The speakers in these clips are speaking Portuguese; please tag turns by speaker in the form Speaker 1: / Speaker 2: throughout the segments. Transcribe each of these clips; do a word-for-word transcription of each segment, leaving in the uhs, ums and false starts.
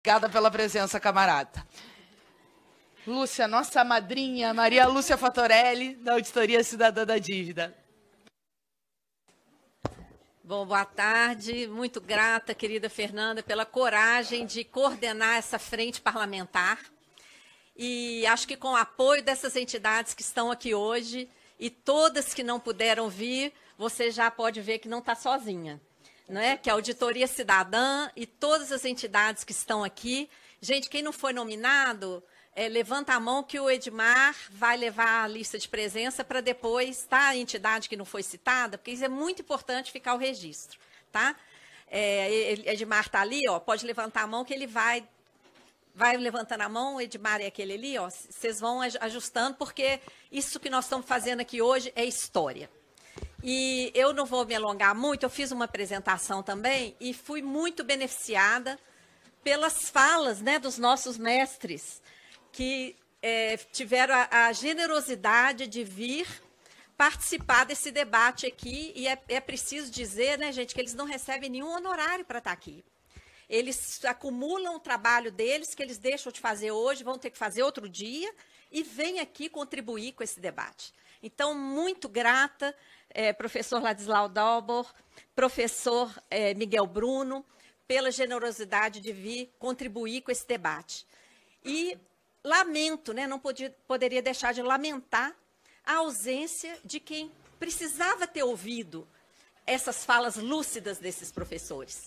Speaker 1: Obrigada pela presença, camarada. Lúcia, nossa madrinha, Maria Lúcia Fatorelli, da Auditoria Cidadã da Dívida.
Speaker 2: Bom, boa tarde. Muito grata, querida Fernanda, pela coragem de coordenar essa frente parlamentar. E acho que com o apoio dessas entidades que estão aqui hoje e todas que não puderam vir, você já pode ver que não está sozinha. Não é? Que a Auditoria Cidadã e todas as entidades que estão aqui. Gente, quem não foi nominado, é, levanta a mão que o Edmar vai levar a lista de presença para depois, tá? A entidade que não foi citada, porque isso é muito importante ficar o registro, tá? É, Edmar está ali, ó, pode levantar a mão que ele vai, vai levantando a mão, o Edmar é aquele ali, ó, vocês vão ajustando, porque isso que nós estamos fazendo aqui hoje é história. E eu não vou me alongar muito, eu fiz uma apresentação também e fui muito beneficiada pelas falas, né, dos nossos mestres, que é, tiveram a, a generosidade de vir participar desse debate aqui. E é, é preciso dizer, né, gente, que eles não recebem nenhum honorário para estar aqui. Eles acumulam o trabalho deles, que eles deixam de fazer hoje, vão ter que fazer outro dia, e vêm aqui contribuir com esse debate. Então, muito grata, é, professor Ladislau Dalbor, professor é, Miguel Bruno, pela generosidade de vir contribuir com esse debate. E lamento, né, não podia, poderia deixar de lamentar a ausência de quem precisava ter ouvido essas falas lúcidas desses professores.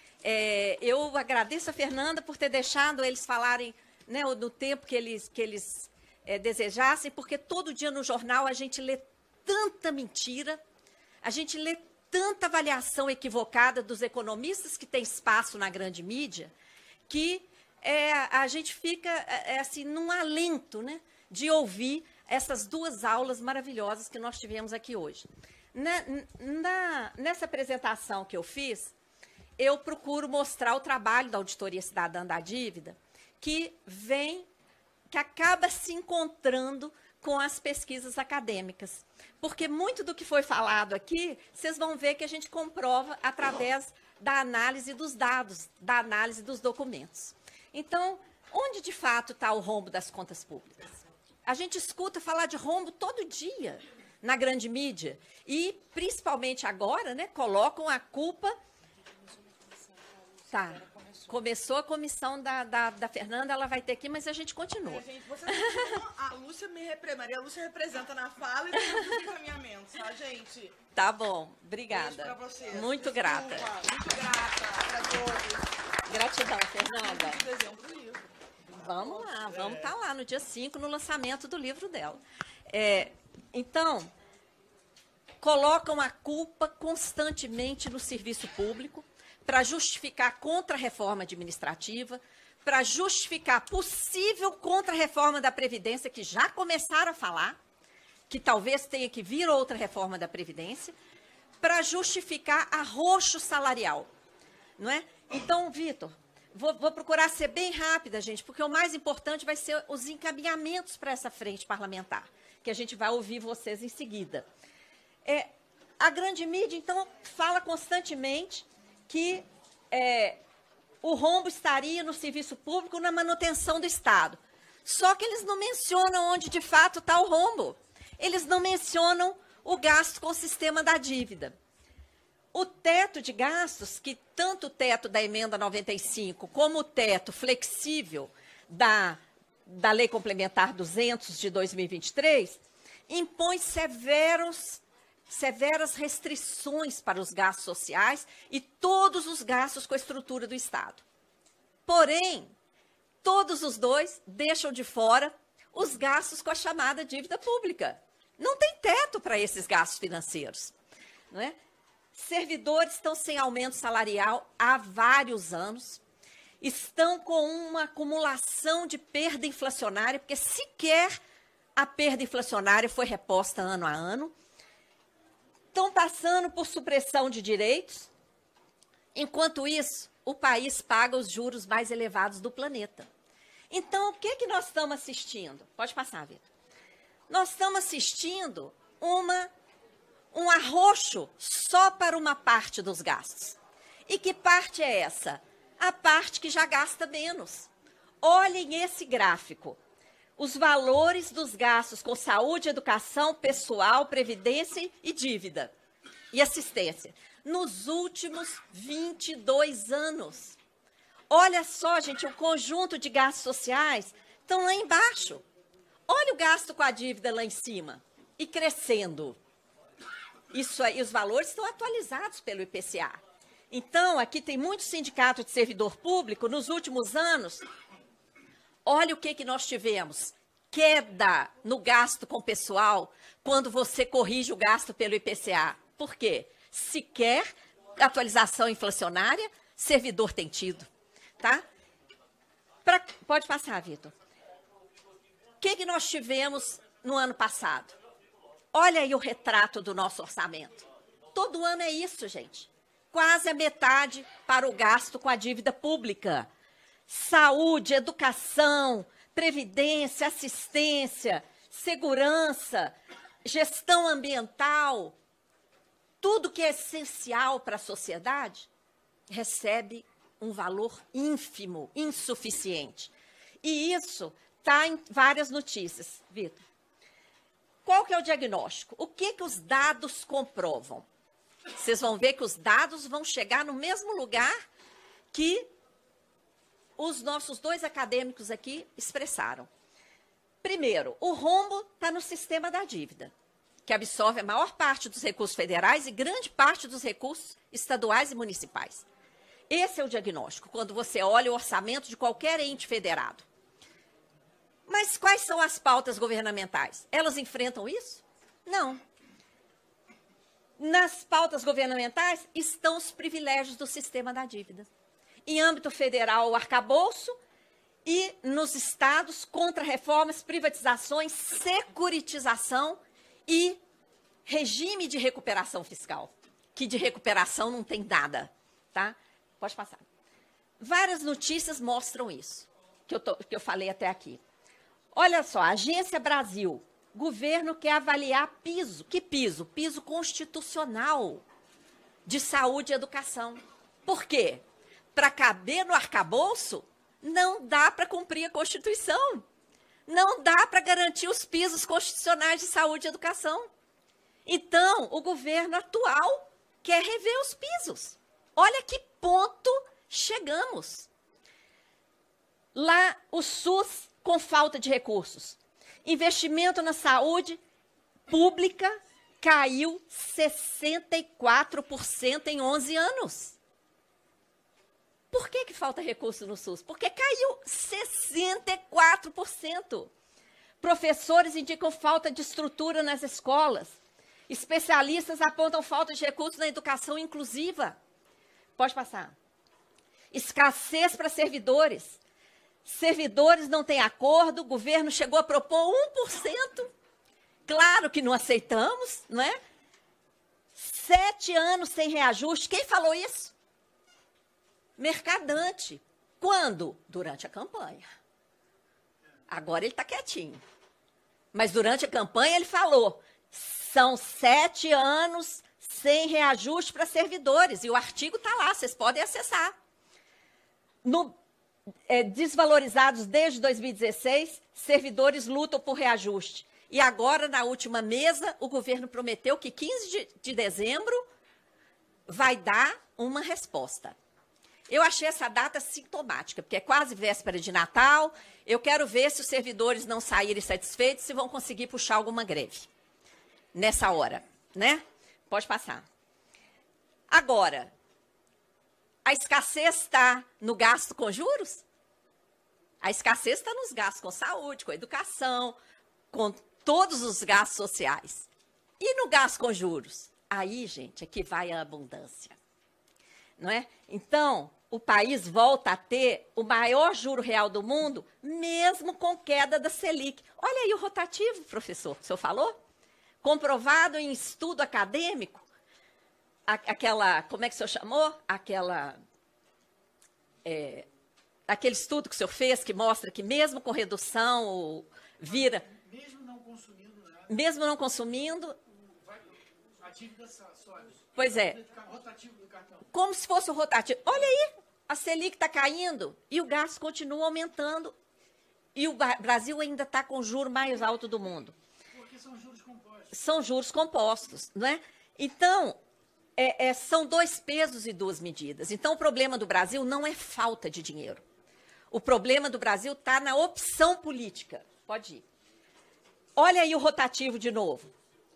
Speaker 2: É, eu agradeço a Fernanda por ter deixado eles falarem, né, no tempo que eles, que eles é, desejassem, porque todo dia no jornal a gente lê tanta mentira, a gente lê tanta avaliação equivocada dos economistas que tem espaço na grande mídia, que é, a gente fica é, assim, num alento, né, de ouvir essas duas aulas maravilhosas que nós tivemos aqui hoje. Na, na, nessa apresentação que eu fiz, eu procuro mostrar o trabalho da Auditoria Cidadã da Dívida, que vem, que acaba se encontrando com as pesquisas acadêmicas. Porque muito do que foi falado aqui, vocês vão ver que a gente comprova através da análise dos dados, da análise dos documentos. Então, onde de fato está o rombo das contas públicas? A gente escuta falar de rombo todo dia na grande mídia e, principalmente agora, né, colocam a culpa... Tá. Começou a comissão da, da, da Fernanda, ela vai ter aqui, mas a gente continua. É, gente, vocês não,
Speaker 3: a Lúcia me representa, Maria Lúcia representa na fala e nos encaminhamentos, tá, gente?
Speaker 2: Tá bom, obrigada.
Speaker 3: Beijo pra vocês.
Speaker 2: Muito
Speaker 3: Desculpa,
Speaker 2: grata.
Speaker 3: Muito grata pra todos.
Speaker 2: Gratidão, Fernanda.
Speaker 3: Dezembro do livro.
Speaker 2: Vamos lá, vamos estar tá lá no dia cinco, no lançamento do livro dela. É, então, colocam a culpa constantemente no serviço público, para justificar contra-reforma administrativa, para justificar possível contra-reforma da Previdência, que já começaram a falar, que talvez tenha que vir outra reforma da Previdência, para justificar arroxo salarial. Não é? Então, Vitor, vou, vou procurar ser bem rápida, gente, porque o mais importante vai ser os encaminhamentos para essa frente parlamentar, que a gente vai ouvir vocês em seguida. É, a grande mídia, então, fala constantemente que é, o rombo estaria no serviço público na manutenção do Estado. Só que eles não mencionam onde de fato está o rombo. Eles não mencionam o gasto com o sistema da dívida. O teto de gastos, que tanto o teto da emenda noventa e cinco como o teto flexível da, da Lei Complementar duzentos de dois mil e vinte e três, impõe severos severas restrições para os gastos sociais e todos os gastos com a estrutura do Estado. Porém, todos os dois deixam de fora os gastos com a chamada dívida pública. Não tem teto para esses gastos financeiros, não é? Servidores estão sem aumento salarial há vários anos, estão com uma acumulação de perda inflacionária, porque sequer a perda inflacionária foi reposta ano a ano, estão passando por supressão de direitos. Enquanto isso, o país paga os juros mais elevados do planeta. Então, o que, que nós estamos assistindo? Pode passar, Vitor. Nós estamos assistindo uma, um arroxo só para uma parte dos gastos. E que parte é essa? a parte que já gasta menos. Olhem esse gráfico. Os valores dos gastos com saúde, educação, pessoal, previdência e dívida. E assistência. Nos últimos vinte e dois anos. Olha só, gente, o conjunto de gastos sociais estão lá embaixo. Olha o gasto com a dívida lá em cima. E crescendo. Isso aí, os valores estão atualizados pelo I P C A. Então, aqui tem muito sindicato de servidor público, nos últimos anos, olha o que, que nós tivemos. Queda no gasto com pessoal quando você corrige o gasto pelo I P C A. Por quê? Sequer atualização inflacionária, servidor tem tido. Tá? Pra, pode passar, Vitor. O que, que nós tivemos no ano passado? Olha aí o retrato do nosso orçamento. Todo ano é isso, gente. Quase a metade para o gasto com a dívida pública. Saúde, educação, previdência, assistência, segurança, gestão ambiental, tudo que é essencial para a sociedade, recebe um valor ínfimo, insuficiente. E isso está em várias notícias, Vitor. Qual que é o diagnóstico? O que, que os dados comprovam? Vocês vão ver que os dados vão chegar no mesmo lugar que os nossos dois acadêmicos aqui expressaram. Primeiro, o rombo está no sistema da dívida, que absorve a maior parte dos recursos federais e grande parte dos recursos estaduais e municipais. Esse é o diagnóstico, quando você olha o orçamento de qualquer ente federado. Mas quais são as pautas governamentais? Elas enfrentam isso? Não. Nas pautas governamentais estão os privilégios do sistema da dívida. Em âmbito federal, o arcabouço, e nos estados, contra-reformas, privatizações, securitização e regime de recuperação fiscal, que de recuperação não tem nada, tá? Pode passar. Várias notícias mostram isso, que eu, tô, que eu falei até aqui. Olha só, Agência Brasil, governo quer avaliar piso. Que piso? Piso constitucional de saúde e educação. Por quê? Para caber no arcabouço, não dá para cumprir a Constituição. Não dá para garantir os pisos constitucionais de saúde e educação. Então, o governo atual quer rever os pisos. Olha que ponto chegamos. Lá, o SUS com falta de recursos. Investimento na saúde pública caiu sessenta e quatro por cento em onze anos. Por que que falta recurso no SUS? Porque caiu sessenta e quatro por cento. Professores indicam falta de estrutura nas escolas. Especialistas apontam falta de recursos na educação inclusiva. Pode passar. Escassez para servidores. Servidores não têm acordo, o governo chegou a propor um por cento. Claro que não aceitamos, não é? Sete anos sem reajuste. Quem falou isso? Mercadante. Quando? Durante a campanha. Agora ele está quietinho. Mas durante a campanha ele falou, são sete anos sem reajuste para servidores. E o artigo está lá, vocês podem acessar. No, é, desvalorizados desde dois mil e dezesseis, servidores lutam por reajuste. E agora, na última mesa, o governo prometeu que quinze de, de dezembro vai dar uma resposta. Eu achei essa data sintomática, porque é quase véspera de Natal. Eu quero ver se os servidores não saírem satisfeitos, se vão conseguir puxar alguma greve nessa hora, né? Pode passar. Agora, a escassez está no gasto com juros? A escassez está nos gastos com saúde, com educação, com todos os gastos sociais. E no gasto com juros? Aí, gente, é que vai a abundância, não é? Então, o país volta a ter o maior juro real do mundo, mesmo com queda da Selic. Olha aí o rotativo, professor, o senhor falou? Comprovado em estudo acadêmico, a, aquela, como é que o senhor chamou? Aquela, é, aquele estudo que o senhor fez, que mostra que mesmo com redução, vira...
Speaker 4: Mesmo não consumindo nada.
Speaker 2: Mesmo não consumindo...
Speaker 4: A dívida sobe.
Speaker 2: Pois é.
Speaker 4: Rotativo do cartão.
Speaker 2: Como se fosse o rotativo. Olha aí, A Selic está caindo e o gasto continua aumentando. E o Brasil ainda está com o juro mais alto do mundo.
Speaker 4: Porque são juros compostos.
Speaker 2: São juros compostos, não é? Então, é, é, são dois pesos e duas medidas. Então, o problema do Brasil não é falta de dinheiro. O problema do Brasil está na opção política. Pode ir. Olha aí o rotativo de novo.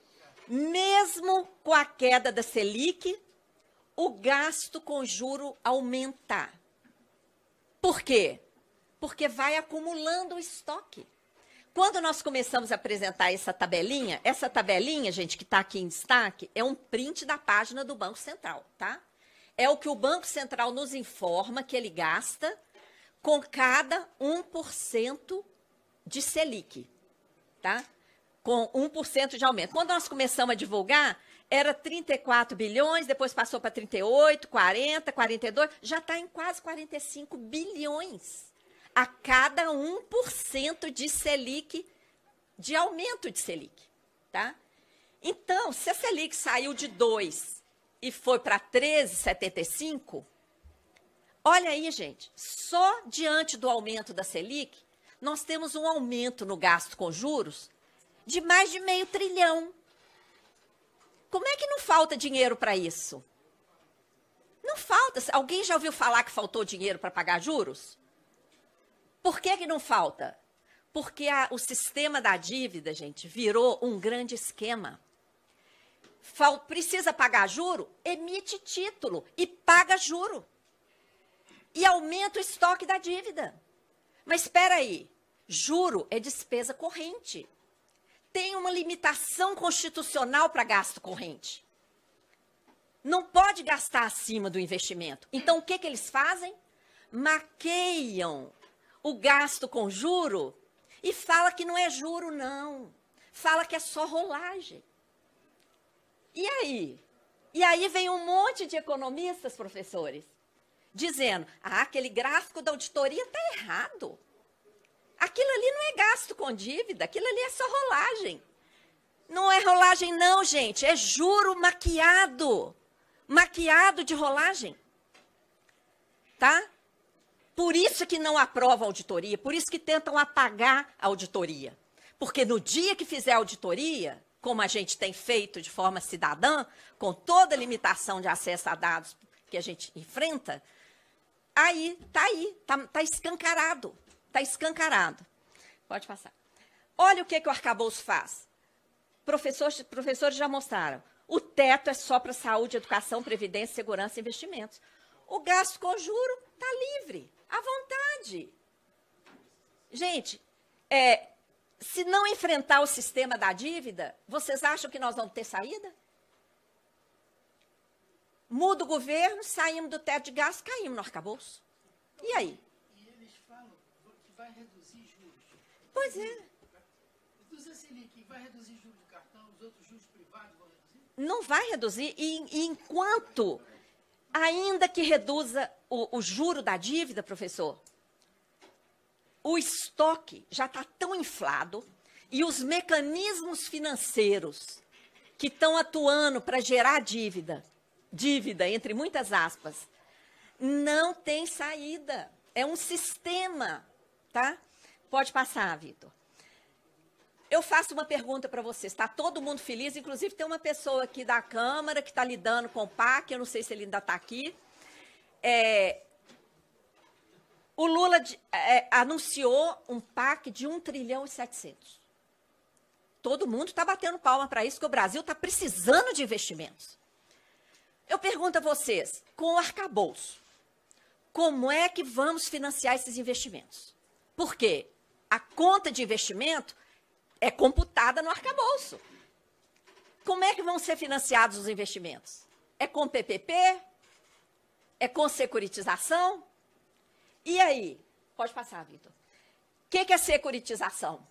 Speaker 2: Mesmo com a queda da Selic, o gasto com juro aumenta. Por quê? Porque vai acumulando o estoque. Quando nós começamos a apresentar essa tabelinha, essa tabelinha, gente, que está aqui em destaque, é um print da página do Banco Central, tá? É o que o Banco Central nos informa que ele gasta com cada um por cento de Selic, tá? Com um por cento de aumento. Quando nós começamos a divulgar, era trinta e quatro bilhões, depois passou para trinta e oito, quarenta, quarenta e dois, já está em quase quarenta e cinco bilhões. A cada um por cento de Selic, de aumento de Selic, tá? Então, se a Selic saiu de dois e foi para treze vírgula setenta e cinco, olha aí, gente, só diante do aumento da Selic, nós temos um aumento no gasto com juros de mais de meio trilhão. Como é que não falta dinheiro para isso? Não falta. Alguém já ouviu falar que faltou dinheiro para pagar juros? Por que que não falta? Porque a, o sistema da dívida, gente, virou um grande esquema. Fal, precisa pagar juro? Emite título e paga juro. E aumenta o estoque da dívida. Mas espera aí, juro é despesa corrente. Tem uma limitação constitucional para gasto corrente. Não pode gastar acima do investimento. Então, o que que eles fazem? Maqueiam o gasto com juro e fala que não é juro, não. Fala que é só rolagem. E aí? E aí vem um monte de economistas, professores, dizendo, ah, aquele gráfico da auditoria está errado. Aquilo ali não é gasto com dívida, aquilo ali é só rolagem. Não é rolagem não, gente, é juro maquiado. Maquiado de rolagem. Tá? Por isso que não aprovam a auditoria, por isso que tentam apagar a auditoria. Porque no dia que fizer a auditoria, como a gente tem feito de forma cidadã, com toda a limitação de acesso a dados que a gente enfrenta, aí, tá aí, tá, tá escancarado, tá escancarado. Pode passar. Olha o que, que o arcabouço faz. Professores, professores já mostraram. O teto é só para saúde, educação, previdência, segurança e investimentos. O gasto com juro está livre, à vontade. Gente, é, se não enfrentar o sistema da dívida, vocês acham que nós vamos ter saída? Muda o governo, saímos do teto de gasto, caímos no arcabouço. E aí?
Speaker 4: E eles falam que vai reduzir juros.
Speaker 2: Pois é.
Speaker 4: Reduz a Selic, vai reduzir juros de cartão, os outros juros privados vão reduzir?
Speaker 2: Não vai reduzir. E, e enquanto, ainda que reduza o, o juro da dívida, professor, o estoque já está tão inflado e os mecanismos financeiros que estão atuando para gerar dívida, dívida, entre muitas aspas, não tem saída. É um sistema, tá? Pode passar, Vitor. Eu faço uma pergunta para vocês. Está todo mundo feliz? Inclusive, tem uma pessoa aqui da Câmara que está lidando com o P A C, eu não sei se ele ainda está aqui. É, o Lula é, anunciou um P A C de um trilhão e setecentos. Todo mundo está batendo palma para isso, porque o Brasil está precisando de investimentos. Eu pergunto a vocês, com o arcabouço, como é que vamos financiar esses investimentos? Por quê? A conta de investimento é computada no arcabouço. Como é que vão ser financiados os investimentos? É com P P P? É com securitização? E aí? Pode passar, Vitor. O que, que é securitização?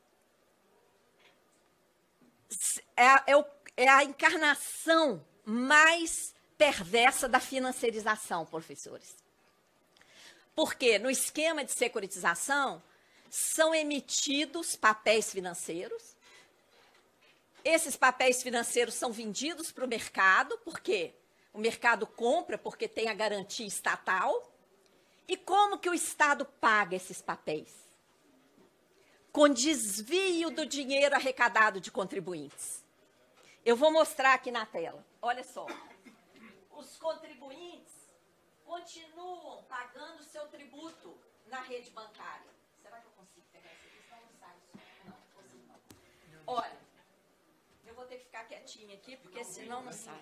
Speaker 2: É, é, o, é a encarnação mais perversa da financiarização, professores. Porque no esquema de securitização são emitidos papéis financeiros. Esses papéis financeiros são vendidos para o mercado, porque o mercado compra porque tem a garantia estatal, E como que o Estado paga esses papéis? Com desvio do dinheiro arrecadado de contribuintes. Eu vou mostrar aqui na tela. Olha só. Os contribuintes continuam pagando seu tributo na rede bancária. Será que eu consigo pegar esse aqui? Senão não sai. Não, não consigo não. Olha, eu vou ter que ficar quietinha aqui, porque senão não sai.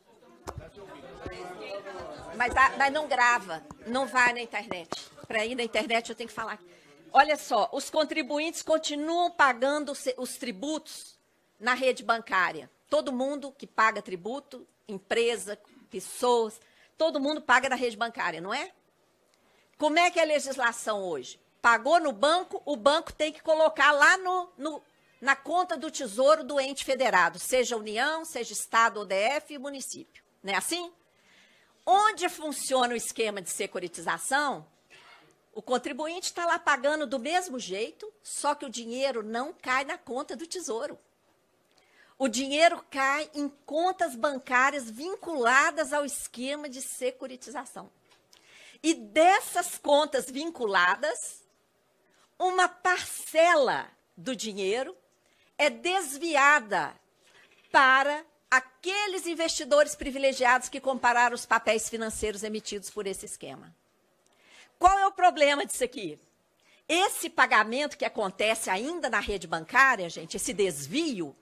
Speaker 2: Mas, mas não grava, não vai na internet. Para ir na internet eu tenho que falar. Olha só, os contribuintes continuam pagando os tributos na rede bancária. Todo mundo que paga tributo, empresa, pessoas, todo mundo paga na rede bancária, não é? Como é que é a legislação hoje? Pagou no banco, o banco tem que colocar lá no, no, na conta do Tesouro do ente federado, seja União, seja Estado, O D F e município. Não é assim? Onde funciona o esquema de securitização, o contribuinte está lá pagando do mesmo jeito, só que o dinheiro não cai na conta do Tesouro. O dinheiro cai em contas bancárias vinculadas ao esquema de securitização. E dessas contas vinculadas, uma parcela do dinheiro é desviada para aqueles investidores privilegiados que compraram os papéis financeiros emitidos por esse esquema. Qual é o problema disso aqui? Esse pagamento que acontece ainda na rede bancária, gente, esse desvio,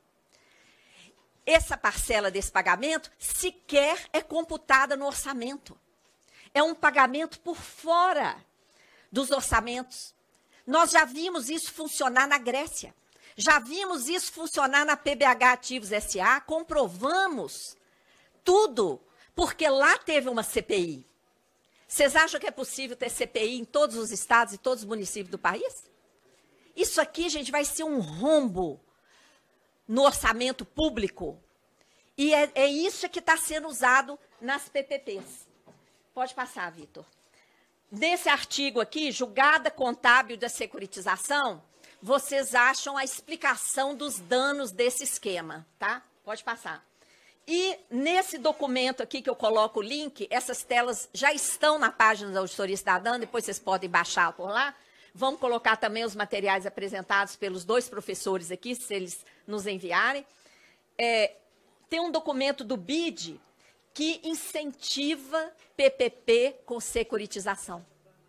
Speaker 2: essa parcela desse pagamento sequer é computada no orçamento. É um pagamento por fora dos orçamentos. Nós já vimos isso funcionar na Grécia. Já vimos isso funcionar na P B H Ativos S A, comprovamos tudo, porque lá teve uma C P I. Vocês acham que é possível ter C P I em todos os estados e todos os municípios do país? Isso aqui, gente, vai ser um rombo no orçamento público. E é, é isso que está sendo usado nas P P Ps. Pode passar, Vitor. Nesse artigo aqui, julgada contábil da securitização, vocês acham a explicação dos danos desse esquema, tá? Pode passar. E nesse documento aqui que eu coloco o link, essas telas já estão na página da Auditoria Cidadã, depois vocês podem baixar por lá. Vamos colocar também os materiais apresentados pelos dois professores aqui, se eles nos enviarem. É, tem um documento do B I D que incentiva P P P com securitização.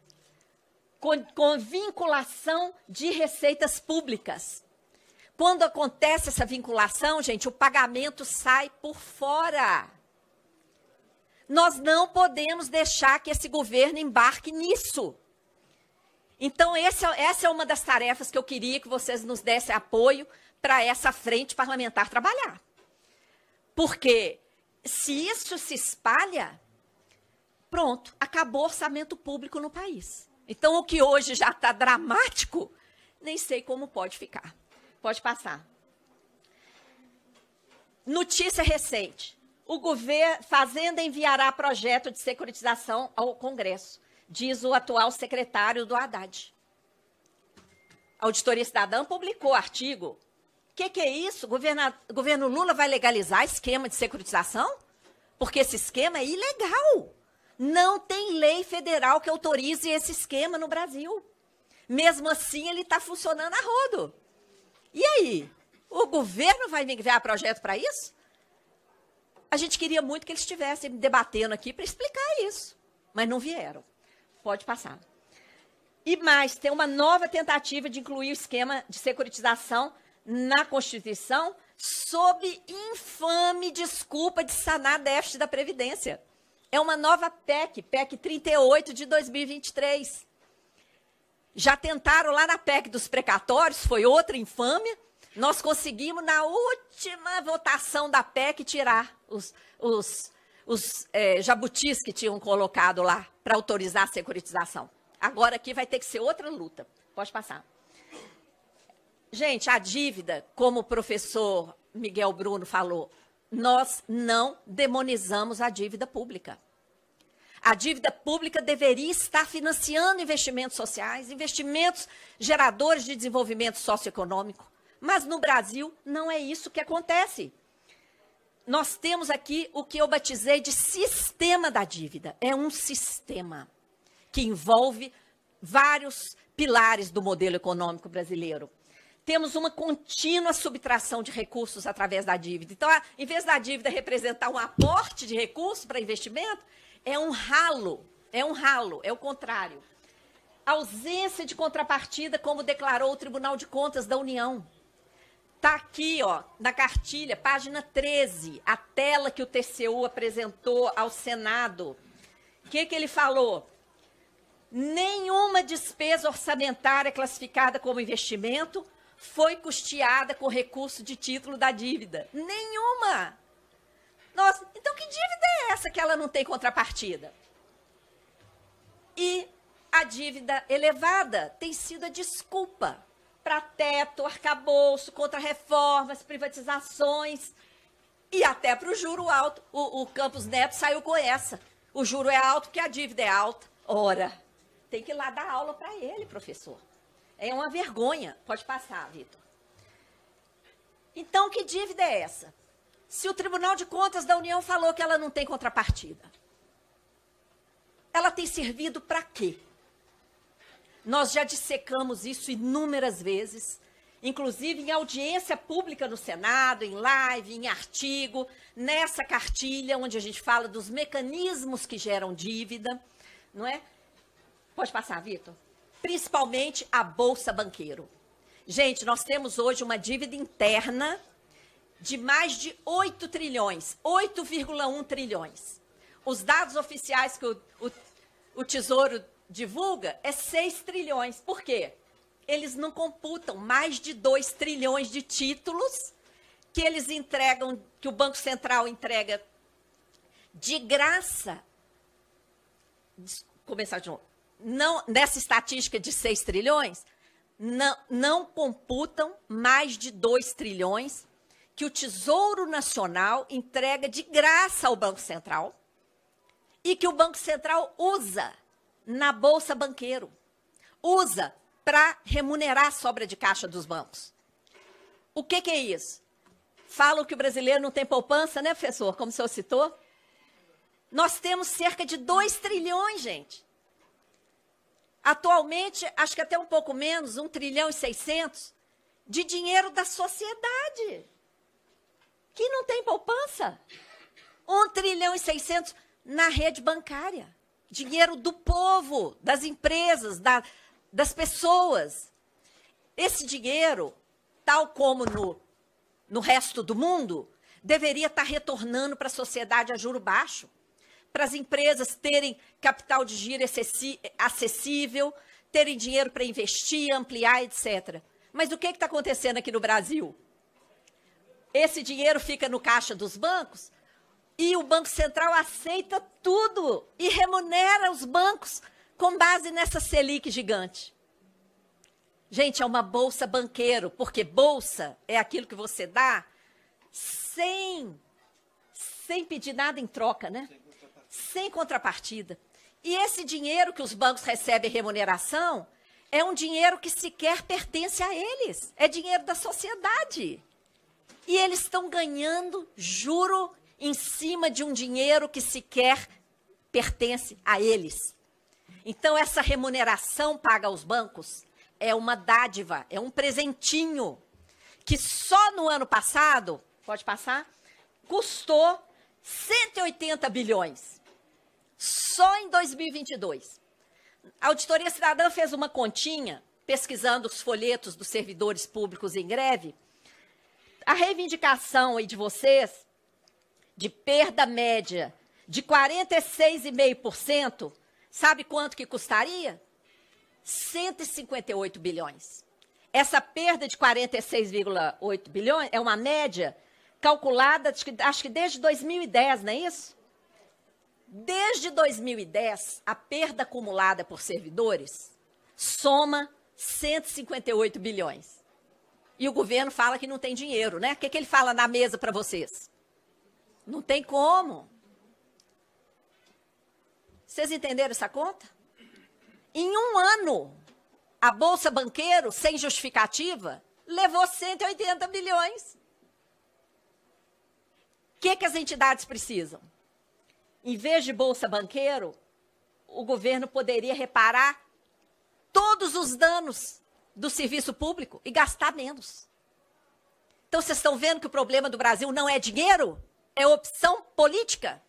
Speaker 2: Com, com vinculação de receitas públicas. Quando acontece essa vinculação, gente, o pagamento sai por fora. Nós não podemos deixar que esse governo embarque nisso. Então, esse, essa é uma das tarefas que eu queria que vocês nos dessem apoio para essa frente parlamentar trabalhar. Porque se isso se espalha, pronto, acabou o orçamento público no país. Então, o que hoje já está dramático, nem sei como pode ficar. Pode passar. Notícia recente. O governo, Fazenda enviará projeto de securitização ao Congresso, diz o atual secretário do Haddad. A Auditoria Cidadã publicou artigo. O que, que é isso? O governo, o governo Lula vai legalizar esquema de securitização? Porque esse esquema é ilegal. Não tem lei federal que autorize esse esquema no Brasil. Mesmo assim, ele está funcionando a rodo. E aí? O governo vai me enviar projeto para isso? A gente queria muito que eles estivessem debatendo aqui para explicar isso. Mas não vieram. Pode passar. E mais, tem uma nova tentativa de incluir o esquema de securitização na Constituição sob infame desculpa de sanar déficit da Previdência. É uma nova P E C, P E C trinta e oito de dois mil e vinte e três. Já tentaram lá na P E C dos precatórios, foi outra infâmia. Nós conseguimos, na última votação da P E C, tirar os, os, os é, jabutis que tinham colocado lá para autorizar a securitização. Agora aqui vai ter que ser outra luta. Pode passar. Gente, a dívida, como o professor Miguel Bruno falou, nós não demonizamos a dívida pública. A dívida pública deveria estar financiando investimentos sociais, investimentos geradores de desenvolvimento socioeconômico. Mas no Brasil não é isso que acontece. Nós temos aqui o que eu batizei de sistema da dívida. É um sistema que envolve vários pilares do modelo econômico brasileiro. Temos uma contínua subtração de recursos através da dívida. Então, em vez da dívida representar um aporte de recursos para investimento, é um ralo, é um ralo, é o contrário. Ausência de contrapartida, como declarou o Tribunal de Contas da União. Está aqui, ó, na cartilha, página treze, a tela que o T C U apresentou ao Senado. O que, que ele falou? Nenhuma despesa orçamentária classificada como investimento foi custeada com recurso de título da dívida. Nenhuma! Nossa, então que dívida é essa que ela não tem contrapartida? E a dívida elevada tem sido a desculpa para teto, arcabouço, contra-reformas, privatizações e até para o juro alto. O, o Campos Neto saiu com essa. O juro é alto porque a dívida é alta. Ora, tem que ir lá dar aula para ele, professor. É uma vergonha. Pode passar, Vitor. Então, que dívida é essa? Se o Tribunal de Contas da União falou que ela não tem contrapartida, ela tem servido para quê? Nós já dissecamos isso inúmeras vezes, inclusive em audiência pública no Senado, em live, em artigo, nessa cartilha onde a gente fala dos mecanismos que geram dívida, não é? Pode passar, Vitor? Principalmente a Bolsa Banqueiro. Gente, nós temos hoje uma dívida interna de mais de oito trilhões, oito vírgula um trilhões. Os dados oficiais que o, o, o Tesouro divulga é seis trilhões. Por quê? Eles não computam mais de dois trilhões de títulos que eles entregam, que o Banco Central entrega de graça. Começar de novo. Não, nessa estatística de seis trilhões, não, não computam mais de dois trilhões que o Tesouro Nacional entrega de graça ao Banco Central e que o Banco Central usa na Bolsa Banqueiro, usa para remunerar a sobra de caixa dos bancos. O que, que é isso? Falam que o brasileiro não tem poupança, né, professor? Como o senhor citou. Nós temos cerca de dois trilhões, gente. Atualmente, acho que até um pouco menos, um trilhão e seiscentos, de dinheiro da sociedade, que não tem poupança. um trilhão e seiscentos na rede bancária. Dinheiro do povo, das empresas, da, das pessoas. Esse dinheiro, tal como no, no resto do mundo, deveria estar retornando para a sociedade a juro baixo, para as empresas terem capital de giro acessível, terem dinheiro para investir, ampliar, etcétera. Mas o que está acontecendo aqui no Brasil? Esse dinheiro fica no caixa dos bancos e o Banco Central aceita tudo e remunera os bancos com base nessa Selic gigante. Gente, é uma bolsa banqueiro, porque bolsa é aquilo que você dá sem, sem pedir nada em troca, né? Sem contrapartida. E esse dinheiro que os bancos recebem remuneração é um dinheiro que sequer pertence a eles. É dinheiro da sociedade. E eles estão ganhando juro em cima de um dinheiro que sequer pertence a eles. Então, essa remuneração paga aos bancos é uma dádiva, é um presentinho, que só no ano passado, pode passar, custou cento e oitenta bilhões. Só em dois mil e vinte e dois. A Auditoria Cidadã fez uma continha, pesquisando os folhetos dos servidores públicos em greve. A reivindicação aí de vocês, de perda média de quarenta e seis vírgula cinco por cento, sabe quanto que custaria? cento e cinquenta e oito bilhões. Essa perda de quarenta e seis vírgula oito bilhões é uma média calculada, acho que desde dois mil e dez, não é isso? Desde dois mil e dez, a perda acumulada por servidores soma cento e cinquenta e oito bilhões. E o governo fala que não tem dinheiro, né? O que, que ele fala na mesa para vocês? Não tem como. Vocês entenderam essa conta? Em um ano, a Bolsa Banqueiro, sem justificativa, levou cento e oitenta bilhões. O que, que as entidades precisam? Em vez de Bolsa Banqueiro, o governo poderia reparar todos os danos do serviço público e gastar menos. Então, vocês estão vendo que o problema do Brasil não é dinheiro? É opção política?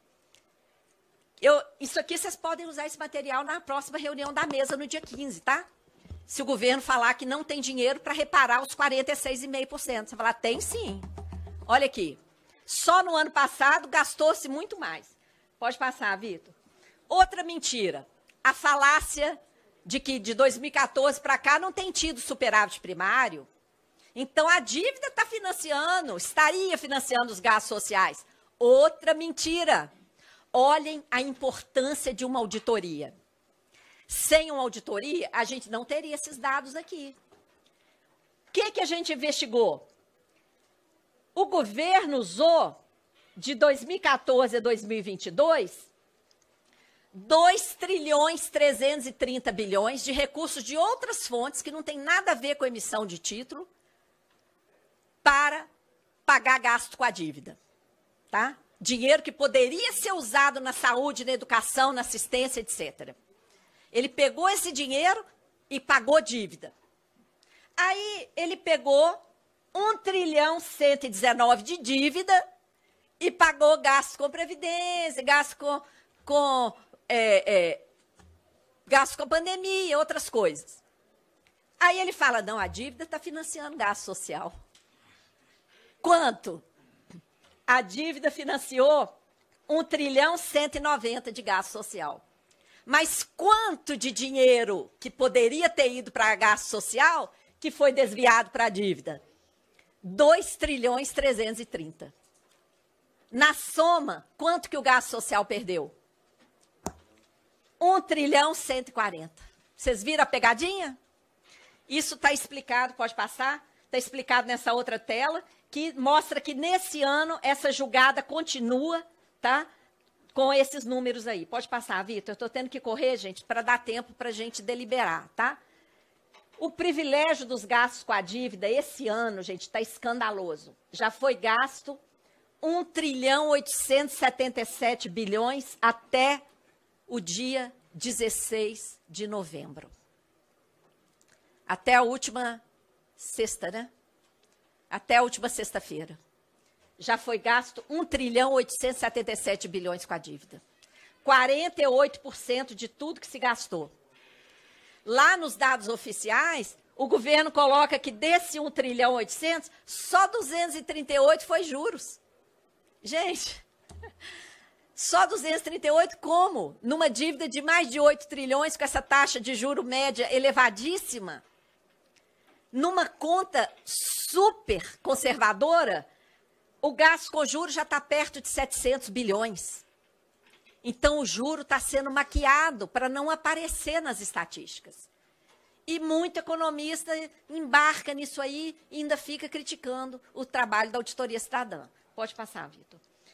Speaker 2: Eu, isso aqui, vocês podem usar esse material na próxima reunião da mesa, no dia quinze, tá? Se o governo falar que não tem dinheiro para reparar os quarenta e seis vírgula cinco por cento. Você falar, tem sim. Olha aqui. Só no ano passado gastou-se muito mais. Pode passar, Vitor. Outra mentira. A falácia de que de dois mil e quatorze para cá não tem tido superávit primário. Então, a dívida está financiando, estaria financiando os gastos sociais. Outra mentira. Olhem a importância de uma auditoria. Sem uma auditoria, a gente não teria esses dados aqui. O que, que a gente investigou? O governo usou, de dois mil e quatorze a dois mil e vinte e dois, dois trilhões trezentos e trinta bilhões de recursos de outras fontes que não tem nada a ver com emissão de título para pagar gasto com a dívida, tá? Dinheiro que poderia ser usado na saúde, na educação, na assistência, etcétera. Ele pegou esse dinheiro e pagou dívida. Aí ele pegou um trilhão cento e dezenove de dívida e pagou gasto com previdência, gasto com, com, é, é, gasto com pandemia, outras coisas. Aí ele fala, não, a dívida está financiando gasto social. Quanto? A dívida financiou um trilhão cento e noventa de gasto social. Mas quanto de dinheiro que poderia ter ido para gasto social que foi desviado para a dívida? dois trilhões trezentos e trinta. Na soma, quanto que o gasto social perdeu? um trilhão cento e quarenta. Vocês viram a pegadinha? Isso está explicado, pode passar? Está explicado nessa outra tela, que mostra que nesse ano essa jogada continua, tá? Com esses números aí. Pode passar, Vitor. Eu estou tendo que correr, gente, para dar tempo para a gente deliberar, tá? O privilégio dos gastos com a dívida, esse ano, gente, está escandaloso. Já foi gasto um trilhão oitocentos e setenta e sete bilhões até o dia dezesseis de novembro. Até a última sexta, né? Até a última sexta-feira. Já foi gasto um trilhão oitocentos e setenta e sete bilhões com a dívida. quarenta e oito por cento de tudo que se gastou. Lá nos dados oficiais, o governo coloca que desse um trilhão oitocentos, só duzentos e trinta e oito foi juros. Gente, só duzentos e trinta e oito como? Numa dívida de mais de oito trilhões, com essa taxa de juro média elevadíssima, numa conta super conservadora, o gasto com juros já está perto de setecentos bilhões. Então, o juro está sendo maquiado para não aparecer nas estatísticas. E muito economista embarca nisso aí e ainda fica criticando o trabalho da auditoria cidadã. Pode passar, Vitor.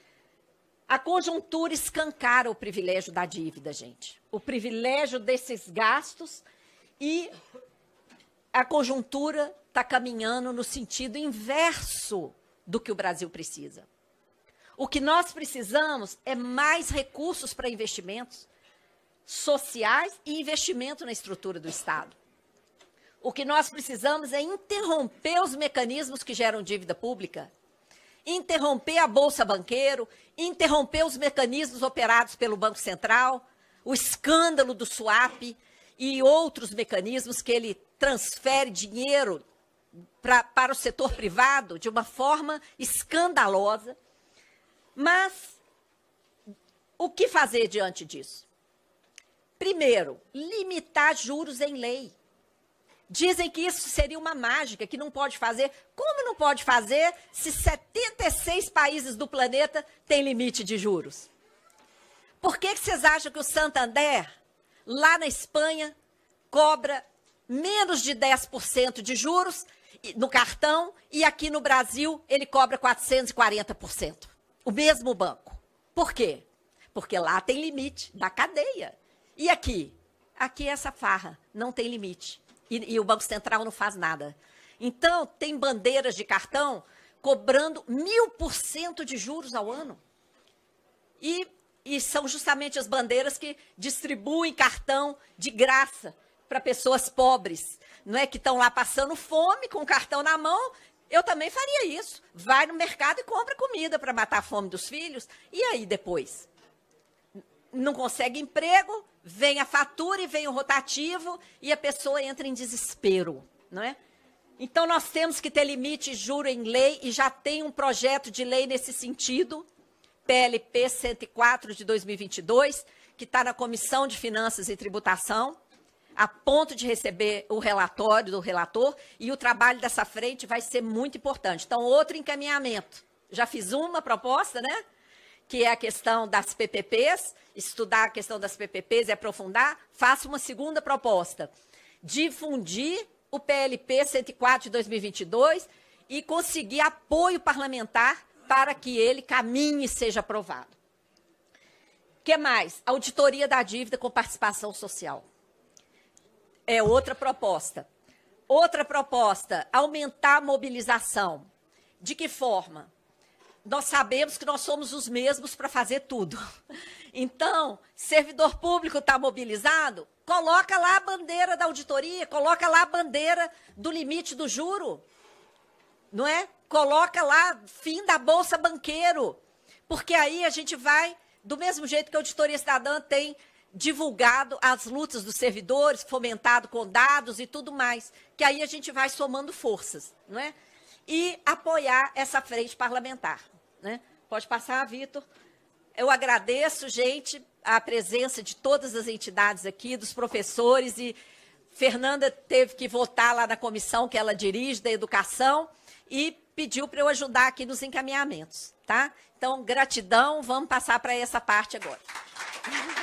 Speaker 2: A conjuntura escancara o privilégio da dívida, gente. O privilégio desses gastos e a conjuntura está caminhando no sentido inverso do que o Brasil precisa. O que nós precisamos é mais recursos para investimentos sociais e investimento na estrutura do Estado. O que nós precisamos é interromper os mecanismos que geram dívida pública, interromper a Bolsa Banqueiro, interromper os mecanismos operados pelo Banco Central, o escândalo do swap e outros mecanismos que ele transfere dinheiro pra, para o setor privado de uma forma escandalosa. Mas o que fazer diante disso? Primeiro, limitar juros em lei. Dizem que isso seria uma mágica, que não pode fazer. Como não pode fazer se setenta e seis países do planeta têm limite de juros? Por que que vocês acham que o Santander, lá na Espanha, cobra menos de dez por cento de juros no cartão e aqui no Brasil ele cobra quatrocentos e quarenta por cento? O mesmo banco. Por quê? Porque lá tem limite da cadeia. E aqui? Aqui é essa farra, não tem limite. E, e o Banco Central não faz nada. Então, tem bandeiras de cartão cobrando mil por cento de juros ao ano. E e são justamente as bandeiras que distribuem cartão de graça para pessoas pobres, não é, que estão lá passando fome com o cartão na mão. Eu também faria isso. Vai no mercado e compra comida para matar a fome dos filhos. E aí depois? Não consegue emprego, vem a fatura e vem o rotativo e a pessoa entra em desespero, não é? Então, nós temos que ter limite de juro em lei e já tem um projeto de lei nesse sentido, P L P cento e quatro de dois mil e vinte e dois, que está na Comissão de Finanças e Tributação, a ponto de receber o relatório do relator, e o trabalho dessa frente vai ser muito importante. Então, outro encaminhamento. Já fiz uma proposta, né? Que é a questão das P P Ps, estudar a questão das P P Ps e aprofundar. Faço uma segunda proposta. Difundir o P L P cento e quatro de dois mil e vinte e dois e conseguir apoio parlamentar para que ele caminhe e seja aprovado. O que mais? Auditoria da dívida com participação social. É outra proposta. Outra proposta, aumentar a mobilização. De que forma? Nós sabemos que nós somos os mesmos para fazer tudo. Então, servidor público está mobilizado, coloca lá a bandeira da auditoria, coloca lá a bandeira do limite do juro, não é? Coloca lá fim da Bolsa Banqueiro, porque aí a gente vai, do mesmo jeito que a Auditoria Cidadã tem divulgado as lutas dos servidores, fomentado com dados e tudo mais, que aí a gente vai somando forças, não é? E apoiar essa frente parlamentar, né? Pode passar, Vitor. Eu agradeço, gente, a presença de todas as entidades aqui, dos professores, e Fernanda teve que votar lá na comissão que ela dirige, da educação, e pediu para eu ajudar aqui nos encaminhamentos, tá? Então, gratidão, vamos passar para essa parte agora.